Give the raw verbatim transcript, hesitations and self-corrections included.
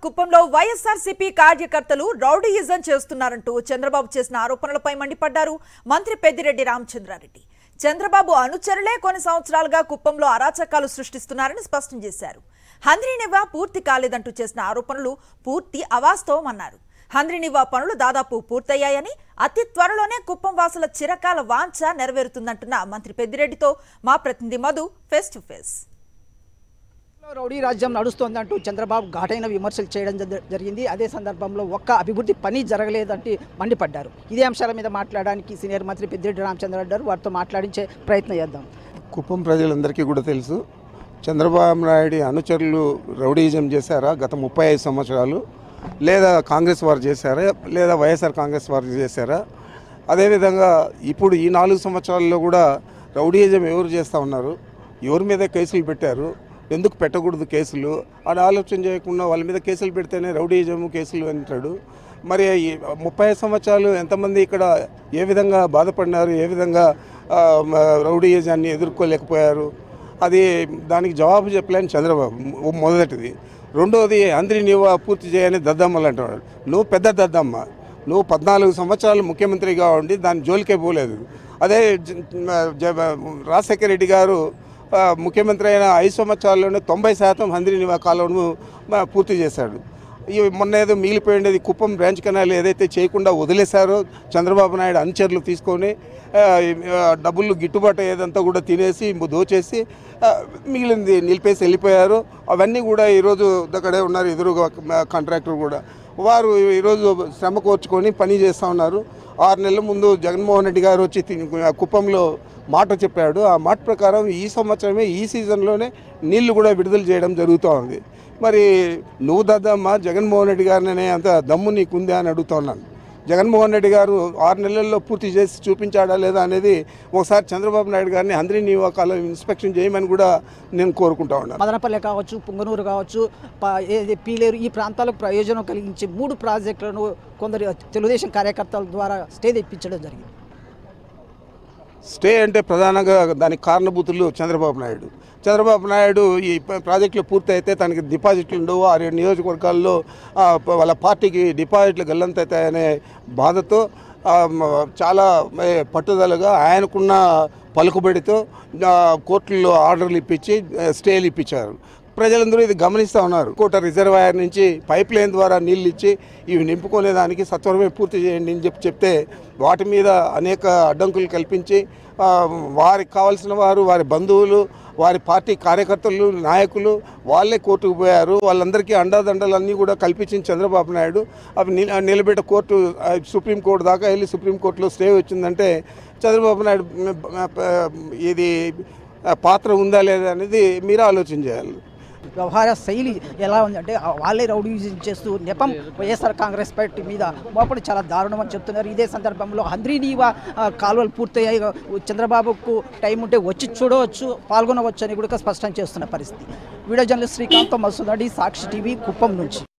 కుప్పంలో వైఎస్ఆర్సీపీ కార్యకర్తలు రౌడీయిజం చేస్తున్నారంటూ చంద్రబాబు చేసిన ఆరోపణలపై మండిపడ్డారు మంత్రి పెద్దిరెడ్డి రామచంద్రారెడ్డి. చంద్రబాబు అనుచరులే కొన్ని సంవత్సరాలుగా కుప్పంలో అరాచకాలు సృష్టిస్తున్నారని స్పష్టం చేశారు. హంద్రీనివా పూర్తి కాలేదంటూ చేసిన ఆరోపణలు పూర్తి అవాస్తవమన్నారు. హంద్రీనివా పనులు దాదాపు పూర్తయ్యాయని, అతి త్వరలోనే కుప్పం వాసుల చిరకాల వాంఛ నెరవేరుతుందంటున్న మంత్రి పెద్దిరెడ్డితో మా ప్రతినిధి Madhu face to face. Rowdy రాజ్యం నడుస్తోందంటూ చంద్రబాబు ఘాటైన విమర్శలు చేయడం జరిగింది. అదే సందర్భంలో ఒక్క అభివృద్ధి పని జరగలేదంటే మండిపడ్డారు. ఇదే అంశాల మీద మాట్లాడడానికి సీనియర్ మంత్రి పెద్దిరెడ్డి రామచంద్రారెడ్డి గారు వారితో మాట్లాడించే ప్రయత్నం చేద్దాం. కుప్పం ప్రజలందరికీ కూడా తెలుసు, చంద్రబాబు నాయుడు అనుచరులు రౌడీజం చేశారా గత ముప్పై ఐదు సంవత్సరాలు, లేదా కాంగ్రెస్ వారు చేశారా, లేదా వైఎస్ఆర్ కాంగ్రెస్ వారు చేశారా. అదేవిధంగా ఇప్పుడు ఈ నాలుగు సంవత్సరాల్లో కూడా రౌడీజం ఎవరు చేస్తూ ఉన్నారు, ఎవరి మీద కేసులు పెట్టారు, ఎందుకు పెట్టకూడదు కేసులు అని ఆలోచన చేయకుండా వాళ్ళ మీద కేసులు పెడితేనే రౌడీజము కేసులు అంటాడు. మరి ముప్పై ఐదు సంవత్సరాలు ఎంతమంది ఇక్కడ ఏ విధంగా బాధపడినారు, ఏ విధంగా రౌడీజాన్ని ఎదుర్కోలేకపోయారు, అది దానికి జవాబు చెప్పలేని చంద్రబాబు మొదటిది. రెండోది హంద్రీనివా పూర్తి చేయని దద్దమ్మలు అంటున్నాడు. నువ్వు పెద్ద దద్దమ్మ, నువ్వు పద్నాలుగు సంవత్సరాలు ముఖ్యమంత్రిగా ఉండి దాని జోలికే పోలేదు. అదే రాజశేఖర రెడ్డి గారు ముఖ్యమంత్రి అయిన ఐదు సంవత్సరాల్లోనే తొంభై శాతం హంద్రీనివా కాలువను పూర్తి చేశాడు. ఈ మొన్న ఏదో మిగిలిపోయింది కుప్పం బ్రాంచ్ కెనాల్ ఏదైతే చేయకుండా వదిలేశారో చంద్రబాబు నాయుడు అనుచరులు తీసుకొని డబ్బులు గిట్టుబాటు ఏదంతా కూడా తినేసి దోచేసి మిగిలింది నిలిపేసి వెళ్ళిపోయారు. అవన్నీ కూడా ఈరోజు అక్కడే ఉన్నారు, ఎదురుగా కాంట్రాక్టర్ కూడా వారు ఈరోజు శ్రమ కోర్చుకొని పని చేస్తూ ఉన్నారు. ఆరు నెలల ముందు జగన్మోహన్ రెడ్డి గారు వచ్చి కుప్పంలో మాట చెప్పాడు. ఆ మాట ప్రకారం ఈ సంవత్సరమే ఈ సీజన్లోనే నీళ్లు కూడా విడుదల చేయడం జరుగుతూ ఉంది. మరి నువ్వు దద్దమ్మ జగన్మోహన్ రెడ్డి గారినే అంత దమ్ము నీకుందా అని అడుగుతా ఉన్నాను. జగన్మోహన్ రెడ్డి గారు ఆరు నెలల్లో పూర్తి చేసి చూపించాడా లేదా అనేది ఒకసారి చంద్రబాబు నాయుడు గారిని హంద్రీనివా కాలువ ఇన్స్పెక్షన్ చేయమని కూడా నేను కోరుకుంటా ఉన్నాను. మదనపల్లె కావచ్చు, పుంగనూరు కావచ్చు, పీలేరు ఈ ప్రాంతాలకు ప్రయోజనం కలిగించే మూడు ప్రాజెక్టులను కొందరు తెలుగుదేశం కార్యకర్తల ద్వారా స్టే తెప్పించడం జరిగింది. స్టే అంటే ప్రధానంగా దానికి కారణభూతులు చంద్రబాబు నాయుడు. చంద్రబాబు నాయుడు ఈ ప్రాజెక్టులు పూర్తయితే తనకి డిపాజిట్లు ఉండవు, ఆ రెండు నియోజకవర్గాల్లో వాళ్ళ పార్టీకి డిపాజిట్లు గల్లంతవుతాయనే బాధతో చాలా పట్టుదలగా ఆయనకున్న పలుకుబడితో కోర్టుల్లో ఆర్డర్లు ఇప్పించి స్టేలు ఇప్పించారు. ప్రజలందరూ ఇది గమనిస్తూ ఉన్నారు. కోట రిజర్వాయర్ నుంచి పైప్ లైన్ ద్వారా నీళ్ళు ఇచ్చి ఇవి నింపుకునేదానికి సత్వరమే పూర్తి చేయండి అని చెప్పి చెప్తే వాటి మీద అనేక అడ్డంకులు కల్పించి వారికి కావాల్సిన వారు, వారి బంధువులు, వారి పార్టీ కార్యకర్తలు, నాయకులు వాళ్ళే కోర్టుకు పోయారు. వాళ్ళందరికీ అండాదండలన్నీ కూడా కల్పించిన చంద్రబాబు నాయుడు అవి నిలబెట్ట కోర్టు సుప్రీంకోర్టు దాకా వెళ్ళి సుప్రీంకోర్టులో స్టే వచ్చిందంటే చంద్రబాబు నాయుడు ఇది పాత్ర ఉందా లేదా అనేది మీరు ఆలోచన చేయాలి. వ్యవహార శైలి ఎలా ఉందంటే వాళ్ళే రౌడీజం చేస్తూ నెపం వైఎస్ఆర్ కాంగ్రెస్ పార్టీ మీద మోపడి చాలా దారుణం అని చెప్తున్నారు. ఇదే సందర్భంలో హంద్రీనివా కాలువలు పూర్తయ్యాయి, చంద్రబాబుకు టైం ఉంటే వచ్చి చూడవచ్చు, పాల్గొనవచ్చు అని కూడా స్పష్టం చేస్తున్న పరిస్థితి. Video journalist Srikanth Masood, Sakshi TV, Kuppam నుంచి.